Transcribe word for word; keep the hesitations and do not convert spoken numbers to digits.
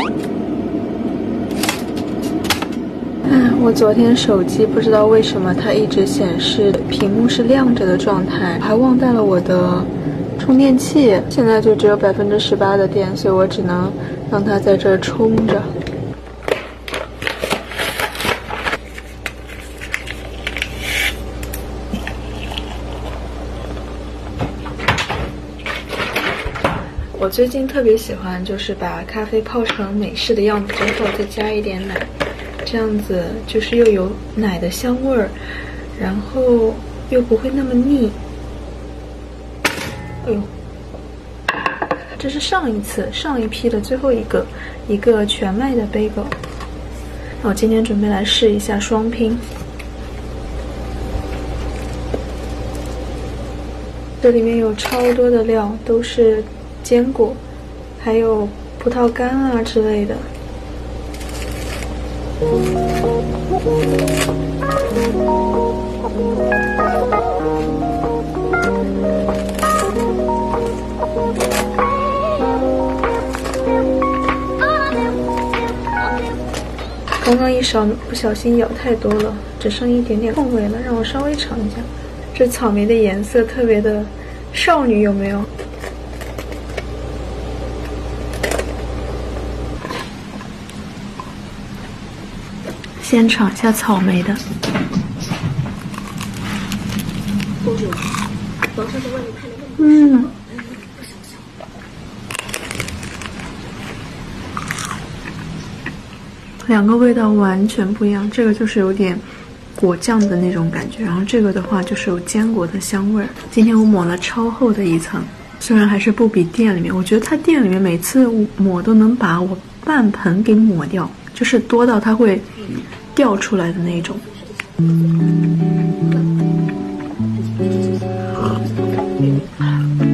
我昨天手机不知道为什么它一直显示屏幕是亮着的状态，还忘带了我的充电器，现在就只有百分之十八的电，所以我只能让它在这儿充着。我最近特别喜欢，就是把咖啡泡成美式的样子之后，再加一点奶。这样子就是又有奶的香味儿，然后又不会那么腻。哎呦，这是上一次上一批的最后一个一个全麦的 bagel。那我今天准备来试一下双拼。这里面有超多的料，都是坚果，还有葡萄干啊之类的。刚刚一勺不小心舀太多了，只剩一点点空位了，让我稍微尝一下。这草莓的颜色特别的少女，有没有？先尝一下草莓的。嗯，两个味道完全不一样。这个就是有点果酱的那种感觉，然后这个的话就是有坚果的香味儿。今天我抹了超厚的一层，虽然还是不比店里面，我觉得它店里面每次抹都能把我半盆给抹掉，就是多到它会掉出来的那种。嗯